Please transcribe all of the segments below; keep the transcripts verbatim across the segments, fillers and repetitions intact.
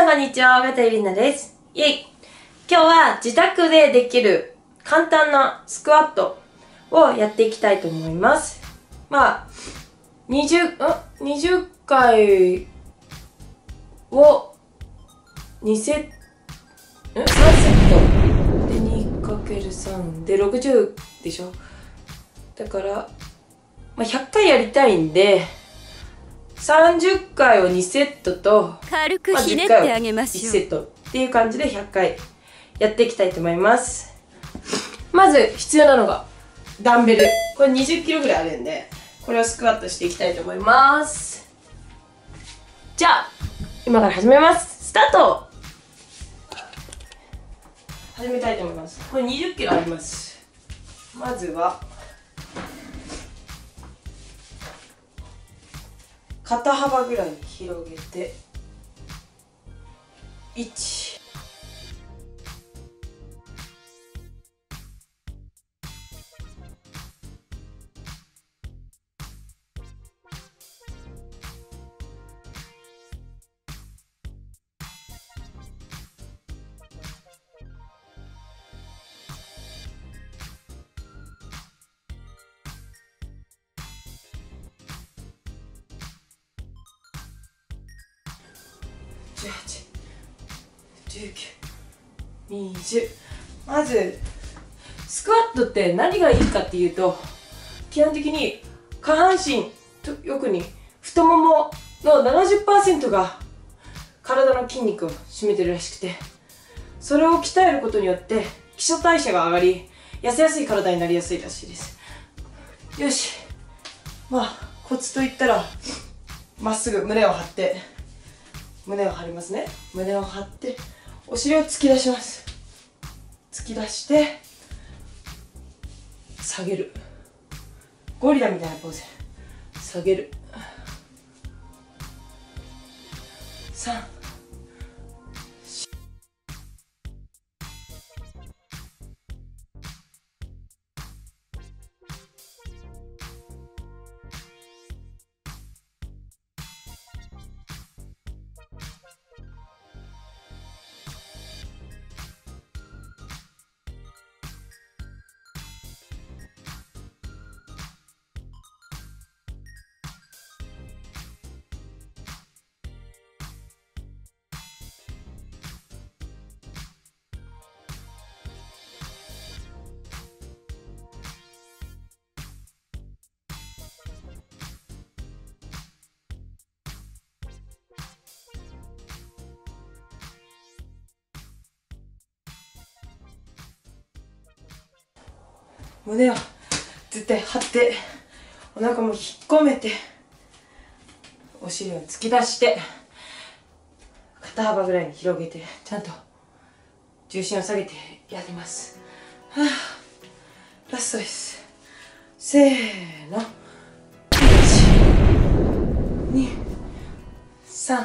こんにちは、片井里奈です。イェイ。今日は自宅でできる簡単なスクワットをやっていきたいと思います。まあ、にじゅう、ん ?にじゅっ 回をにセット、ん ?さん セットで にかけるさん でろくじゅうでしょ。だから、まあ、ひゃっかいやりたいんで、さんじゅっかいをにセットと、 軽くひねってあげましょう。 いちセットっていう感じでひゃっかいやっていきたいと思います。まず必要なのがダンベル。これにじゅっキロぐらいあるんで、これをスクワットしていきたいと思います。じゃあ今から始めます。スタート。始めたいと思います。これにじゅっキロあります。まずは肩幅ぐらいに広げていち、じゅうはち、じゅうきゅう、にじゅう。まずスクワットって何がいいかっていうと、基本的に下半身と特に太ももの ななじゅっパーセント が体の筋肉を占めてるらしくて、それを鍛えることによって基礎代謝が上がり、痩せやすい体になりやすいらしいです。よし、まあコツといったら、まっすぐ胸を張って胸を張りますね。胸を張ってお尻を突き出します。突き出して下げる。ゴリラみたいなポーズ。下げる。さん、胸を絶対張って、お腹も引っ込めて、お尻を突き出して肩幅ぐらいに広げて、ちゃんと重心を下げてやります。はあ、ラストです。せーの、いち、に、さん、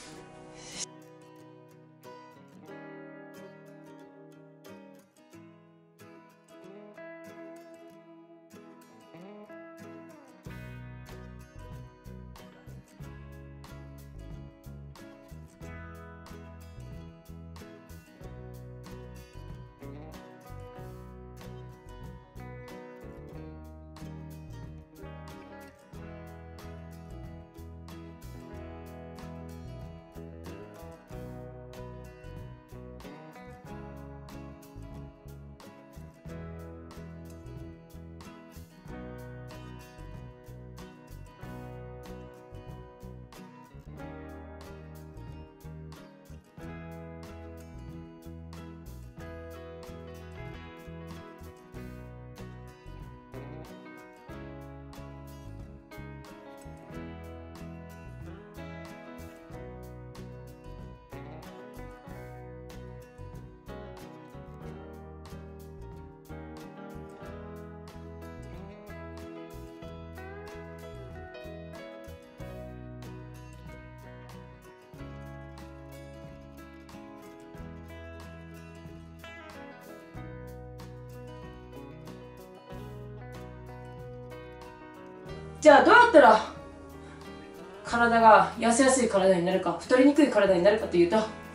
じゃあどうやったら体が痩せやすい体になるか、太りにくい体になるかというと、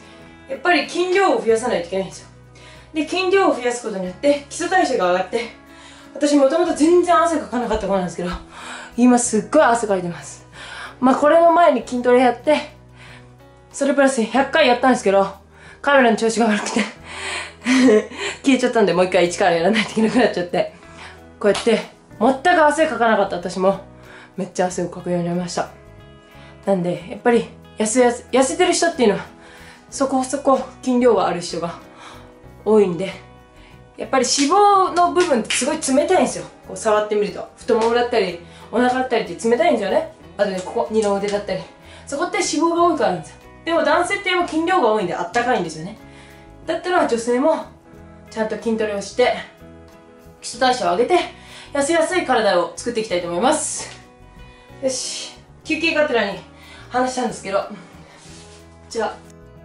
やっぱり筋量を増やさないといけないんですよ。で、筋量を増やすことによって基礎代謝が上がって、私もともと全然汗かかなかった子なんですけど、今すっごい汗かいてます。まあこれの前に筋トレやって、それプラスひゃっかいやったんですけど、カメラの調子が悪くて消えちゃったんで、もう一回一からやらないといけなくなっちゃって、こうやって全く汗かかなかった私もめっちゃ汗をかくようになりました。なんでやっぱり痩せやす痩せてる人っていうのはそこそこ筋量がある人が多いんで、やっぱり脂肪の部分ってすごい冷たいんですよ。こう触ってみると太ももだったりお腹だったりって冷たいんですよね。あとね、ここ二の腕だったり、そこって脂肪が多いからなんですよ。でも男性ってやっぱ筋量が多いんであったかいんですよね。だったら女性もちゃんと筋トレをして基礎代謝を上げて痩せやすい体を作っていきたいと思います。よし、休憩がてらに話したんですけど、こちら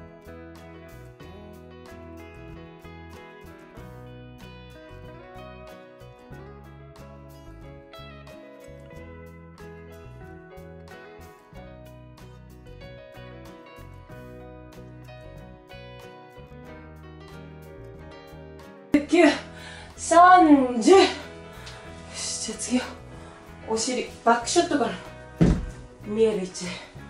きゅう、さんじゅう。よし、じゃあ次はお尻バックショットから見える位置で、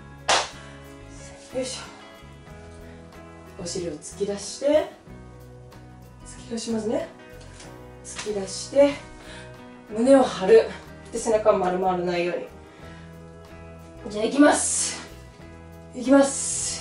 よいしょ。お尻を突き出して突き出しますね。突き出して胸を張る。で、背中を丸まらないように。じゃあいきます、いきます。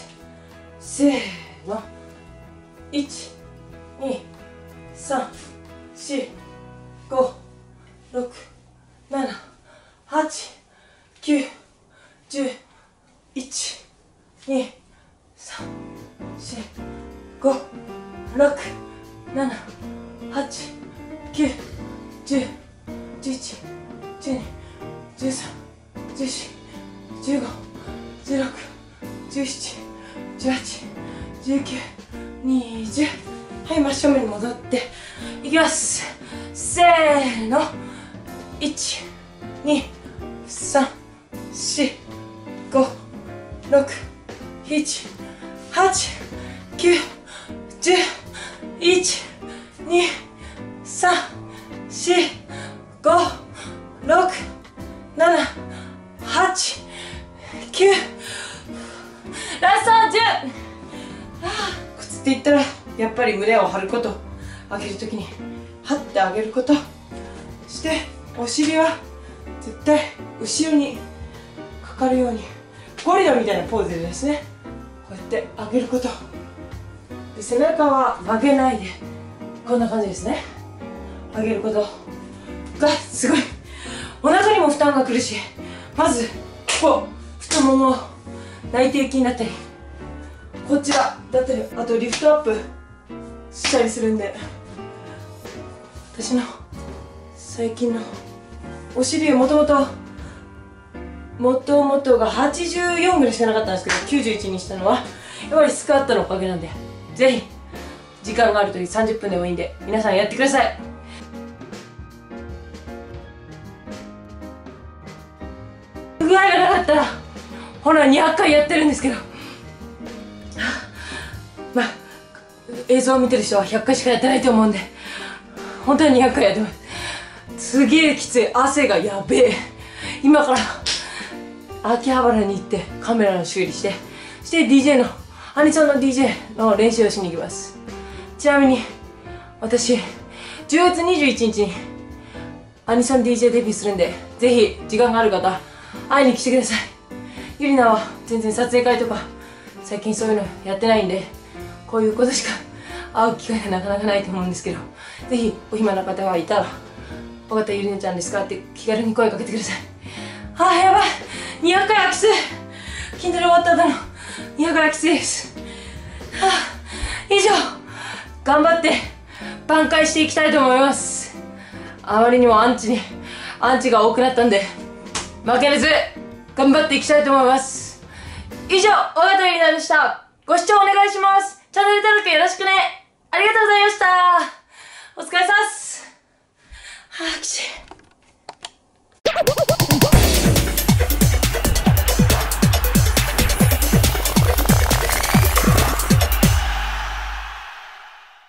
せーの、いち、に、さん、し、ご、ろく、なな、はち、きゅう、じゅう、いち、に、さん、し、ご、ろく、なな、はち、きゅう、じゅう、じゅういち、じゅうに、じゅうさん、じゅうよん、じゅうご、じゅうろく、じゅうなな、じゅうはち、じゅうきゅう、にじゅう。はい、真正面に戻っていきます。せーの、いち、に、さん、し、ご、ろく、なな、はち、きゅう、じゅう、いち、に、さん、し、ご、ろく、なな、はち、きゅう、ラストじゅう。コツって言ったらやっぱり胸を張ること、上げるときに張って上げること、して、お尻は絶対後ろにかかるようにゴリラみたいなポーズでですね、こうやって上げること。で、背中は曲げないでこんな感じですね。上げることがすごいお腹にも負担がくるし、まずこう太もも内転筋だったりこちらだったり、あとリフトアップしたりするんで、私の最近のお尻をもともともともとがはちじゅうよんぐらいしかなかったんですけど、きゅうじゅういちにしたのはやっぱりスクワットのおかげなんで、ぜひ時間があるときさんじゅっぷんでもいいんで皆さんやってください。具合がなかったらほらにひゃっかいやってるんですけど、まあ映像を見てる人はひゃっかいしかやってないと思うんで、本当ににひゃっかいやってます。すげえきつい、汗がやべえ。今から秋葉原に行ってカメラの修理して、そして ディージェー のアニソンの ディージェー の練習をしに行きます。ちなみに私じゅうがつにじゅういちにちにアニソン ディージェー デビューするんで、ぜひ時間がある方会いに来てください。ゆりなは全然撮影会とか最近そういうのやってないんで、こういうことしか会う機会がなかなかないと思うんですけど、ぜひお暇な方がいたら「尾形ゆりなちゃんですか?」って気軽に声かけてください。あーやばい、にひゃっかいはきつい。筋トレ終わった後のにひゃっかいはきついです。はあ、以上頑張って挽回していきたいと思います。あまりにもアンチにアンチが多くなったんで負けず頑張っていきたいと思います。以上、尾形ゆりなでした。ご視聴お願いします。チャンネル登録よろしくね。ありがとうございました。お疲れ様です。はぁ、きちい。